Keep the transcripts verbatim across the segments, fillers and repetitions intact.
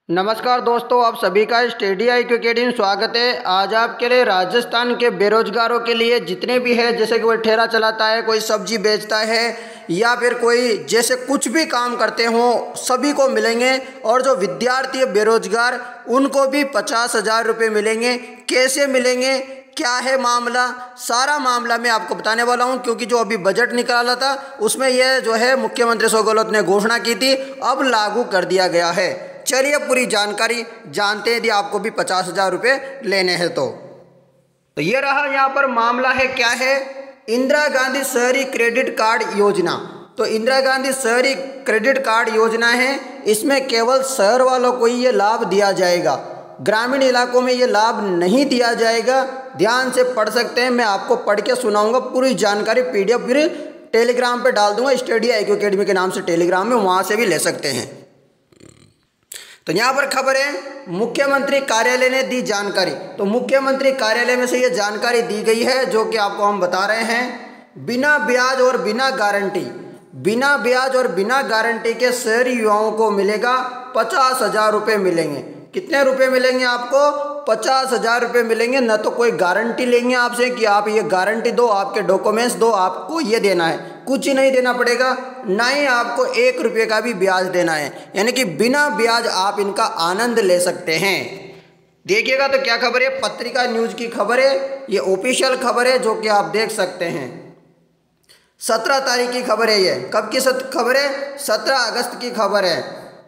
नमस्कार दोस्तों, आप सभी का स्टडी आई क्यू अकेडमी में स्वागत है। आज आपके लिए राजस्थान के बेरोजगारों के लिए जितने भी है, जैसे कि कोई ठेला चलाता है, कोई सब्जी बेचता है या फिर कोई जैसे कुछ भी काम करते हो, सभी को मिलेंगे। और जो विद्यार्थी है बेरोजगार, उनको भी पचास हजार रुपये मिलेंगे। कैसे मिलेंगे, क्या है मामला, सारा मामला मैं आपको बताने वाला हूं। क्योंकि जो अभी बजट निकाला था उसमें यह जो है मुख्यमंत्री अशोक गहलोत ने घोषणा की थी, अब लागू कर दिया गया है। चलिए पूरी जानकारी जानते हैं, यदि आपको भी पचास हजार रुपये लेने हैं तो तो ये रहा यहाँ पर मामला है। क्या है? इंदिरा गांधी शहरी क्रेडिट कार्ड योजना। तो इंदिरा गांधी शहरी क्रेडिट कार्ड योजना है, इसमें केवल शहर वालों को ही ये लाभ दिया जाएगा, ग्रामीण इलाकों में ये लाभ नहीं दिया जाएगा। ध्यान से पढ़ सकते हैं, मैं आपको पढ़ के सुनाऊंगा पूरी जानकारी। पीडीएफ फिर टेलीग्राम पे डाल दूंगा, स्टडी आई क्यू अकेडमी के नाम से टेलीग्राम में, वहाँ से भी ले सकते हैं। तो यहाँ पर खबर है, मुख्यमंत्री कार्यालय ने दी जानकारी। तो मुख्यमंत्री कार्यालय में से ये जानकारी दी गई है, जो कि आपको हम बता रहे हैं। बिना ब्याज और बिना गारंटी बिना ब्याज और बिना गारंटी के शहरी युवाओं को मिलेगा पचास हजार रुपये मिलेंगे। कितने रुपए मिलेंगे आपको? पचास हजार रुपये मिलेंगे। न तो कोई गारंटी लेंगे आपसे कि आप ये गारंटी दो, आपके डॉक्यूमेंट्स दो, आपको ये देना है, कुछ ही नहीं देना पड़ेगा। ना ही आपको एक रुपये का भी ब्याज देना है, यानी कि बिना ब्याज आप इनका आनंद ले सकते हैं। देखिएगा तो क्या खबर है, पत्रिका न्यूज की खबर है, ये ऑफिशियल खबर है, जो कि आप देख सकते हैं। सत्रह तारीख की खबर है। ये कब की खबर है? सत्रह अगस्त की खबर है।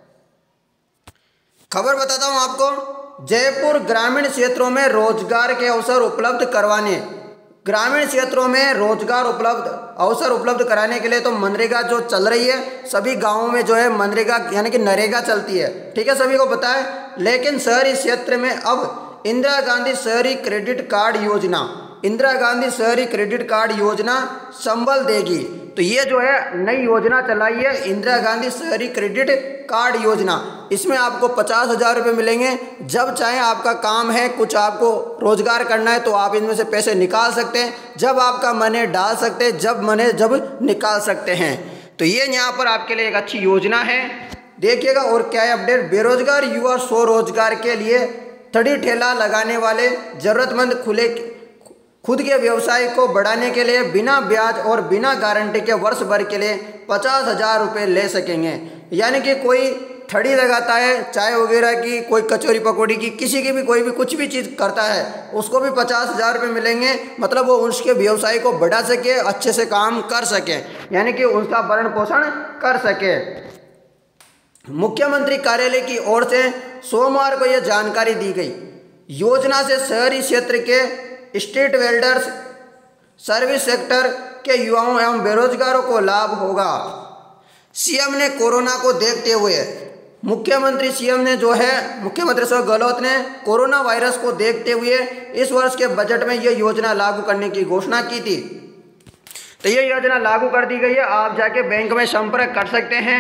खबर बताता हूं आपको। जयपुर ग्रामीण क्षेत्रों में रोजगार के अवसर उपलब्ध करवाने ग्रामीण क्षेत्रों में रोजगार उपलब्ध अवसर उपलब्ध कराने के लिए तो मनरेगा जो चल रही है, सभी गांवों में जो है मनरेगा यानी कि नरेगा चलती है, ठीक है, सभी को पता है। लेकिन शहरी क्षेत्र में अब इंदिरा गांधी शहरी क्रेडिट कार्ड योजना इंदिरा गांधी शहरी क्रेडिट कार्ड योजना संबल देगी। तो ये जो है नई योजना चलाई है, इंदिरा गांधी शहरी क्रेडिट कार्ड योजना। इसमें आपको पचास हजार रुपये मिलेंगे। जब चाहे आपका काम है, कुछ आपको रोजगार करना है, तो आप इनमें से पैसे निकाल सकते हैं। जब आपका मन है डाल सकते हैं, जब मन है जब निकाल सकते हैं। तो ये यहाँ पर आपके लिए एक अच्छी योजना है, देखिएगा। और क्या है अपडेट? बेरोजगार युवा स्वरोजगार के लिए थड़ी ठेला लगाने वाले जरूरतमंद खुले खुद के व्यवसाय को बढ़ाने के लिए बिना ब्याज और बिना गारंटी के वर्ष भर के लिए पचास हजार रुपये ले सकेंगे। यानी कि कोई थड़ी लगाता है, चाय वगैरह की, कोई कचौरी पकौड़ी की, किसी की भी कोई भी कुछ भी चीज़ करता है, उसको भी पचास हजार रुपये मिलेंगे। मतलब वो उसके व्यवसाय को बढ़ा सके, अच्छे से काम कर सके, यानी कि उसका भरण पोषण कर सके। मुख्यमंत्री कार्यालय की ओर से सोमवार को यह जानकारी दी गई। योजना से शहरी क्षेत्र के स्ट्रीट वेल्डर्स, सर्विस सेक्टर के युवाओं एवं बेरोजगारों को लाभ होगा। सीएम ने कोरोना को देखते हुए मुख्यमंत्री सीएम ने जो है मुख्यमंत्री अशोक गहलोत ने कोरोना वायरस को देखते हुए इस वर्ष के बजट में यह योजना लागू करने की घोषणा की थी। तो ये योजना लागू कर दी गई है। आप जाके बैंक में संपर्क कर सकते हैं।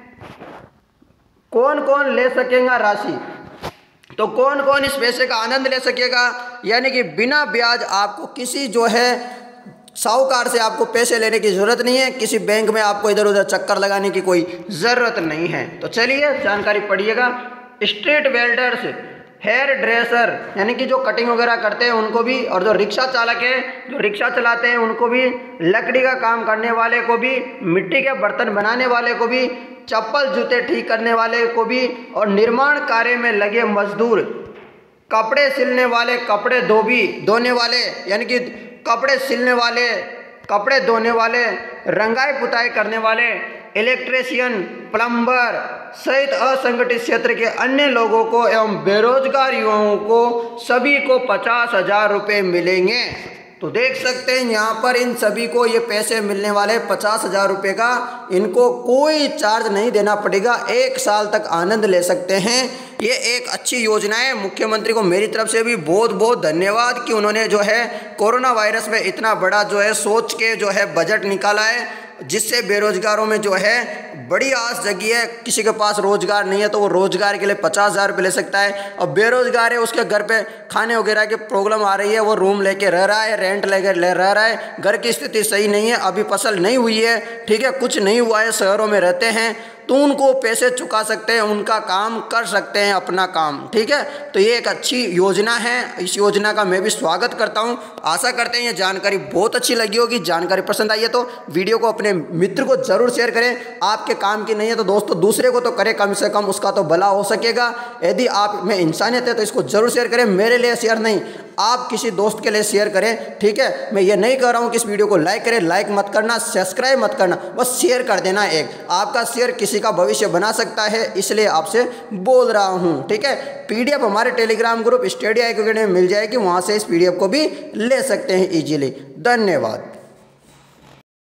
कौन कौन ले सकेगा राशि? तो कौन कौन इस पैसे का आनंद ले सकेगा? यानी कि बिना ब्याज आपको किसी जो है साहूकार से आपको पैसे लेने की ज़रूरत नहीं है, किसी बैंक में आपको इधर उधर चक्कर लगाने की कोई ज़रूरत नहीं है। तो चलिए जानकारी पढ़िएगा। स्ट्रीट वेल्डर्स, हेयर ड्रेसर यानी कि जो कटिंग वगैरह करते हैं उनको भी, और जो रिक्शा चालक है जो रिक्शा चलाते हैं उनको भी, लकड़ी का काम करने वाले को भी, मिट्टी के बर्तन बनाने वाले को भी, चप्पल जूते ठीक करने वाले को भी, और निर्माण कार्य में लगे मजदूर, कपड़े सिलने वाले, कपड़े धोबी धोने वाले यानी कि कपड़े सिलने वाले, कपड़े धोने वाले, रंगाई पुताई करने वाले, इलेक्ट्रीशियन, प्लम्बर सहित असंगठित क्षेत्र के अन्य लोगों को एवं बेरोजगार युवाओं को सभी को पचास हजार रुपये मिलेंगे। तो देख सकते हैं यहाँ पर इन सभी को ये पैसे मिलने वाले पचास हजार रुपये का। इनको कोई चार्ज नहीं देना पड़ेगा, एक साल तक आनंद ले सकते हैं। ये एक अच्छी योजना है। मुख्यमंत्री को मेरी तरफ से भी बहुत बहुत धन्यवाद कि उन्होंने जो है कोरोना वायरस में इतना बड़ा जो है सोच के जो है बजट निकाला है, जिससे बेरोजगारों में जो है बड़ी आस जगी है। किसी के पास रोजगार नहीं है तो वो रोजगार के लिए पचास हजार रुपये ले सकता है, और बेरोजगार है उसके घर पे खाने वगैरह की प्रॉब्लम आ रही है, वो रूम लेके रह रहा है, रेंट लेके ले रह रहा है, घर की स्थिति सही नहीं है, अभी फसल नहीं हुई है, ठीक है, कुछ नहीं हुआ है, शहरों में रहते हैं, तो उनको पैसे चुका सकते हैं, उनका काम कर सकते हैं, अपना काम। ठीक है, तो ये एक अच्छी योजना है, इस योजना का मैं भी स्वागत करता हूँ। आशा करते हैं ये जानकारी बहुत अच्छी लगी होगी। जानकारी पसंद आई है तो वीडियो को अपने मित्र को जरूर शेयर करें। आपके काम की नहीं है तो दोस्तों दूसरे को तो करें, कम से कम उसका तो भला हो सकेगा। यदि आप में इंसानियत है तो इसको जरूर शेयर करें। मेरे लिए शेयर नहीं, आप किसी दोस्त के लिए शेयर करें। ठीक है, मैं ये नहीं कह रहा हूँ कि इस वीडियो को लाइक करें, लाइक मत करना, सब्सक्राइब मत करना, बस शेयर कर देना। एक आपका शेयर किसी का भविष्य बना सकता है, इसलिए आपसे बोल रहा हूँ। ठीक है, पीडीएफ हमारे Telegram group Study I Q Academy में मिल जाएगी, वहाँ से इस पीडीएफ को भी ले सकते हैं इजीली। धन्यवाद।